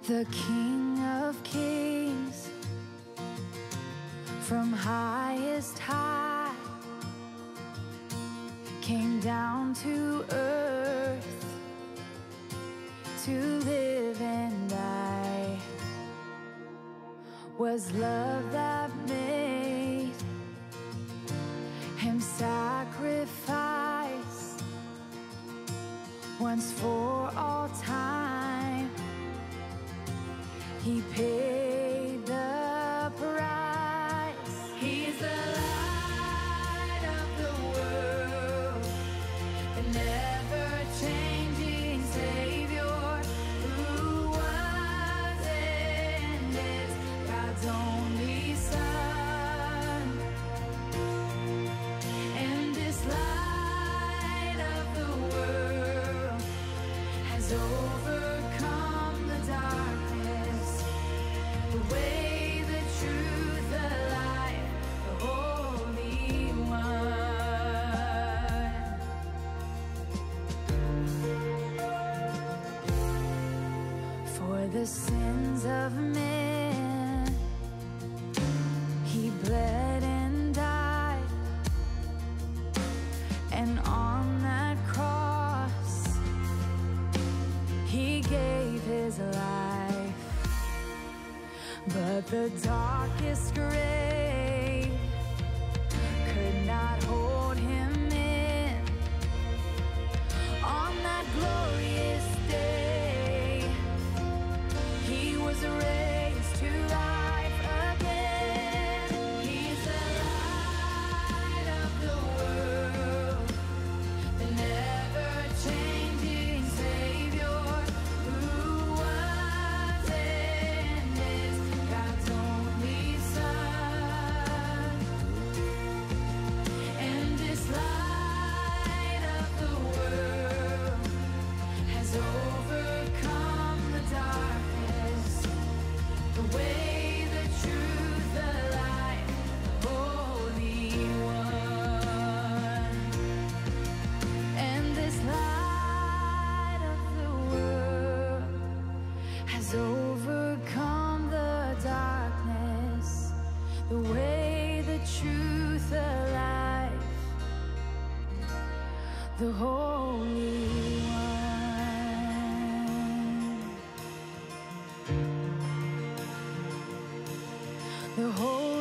The King of Kings, from highest high, came down to earth to live and die. Was love that made him sacrifice once for all time. He paid the price. He's the light of the world, the never-changing Savior, who was and is God's only Son. And this light of the world has overcome the darkness. The way, the truth, the life, the Holy One. For the sins of men, He bled and died, and on that cross He gave His life. But the darkest grave could not hold Him in. On that glorious day, He was raised to life again. He's the light of the world, the never-changing Savior, who was and is God's only Son. And this light of the world has overcome the darkness. The way, the truth, the light, the Holy One. And this light of the world has overcome the darkness. The way, the truth, the life, the Holy One. The Holy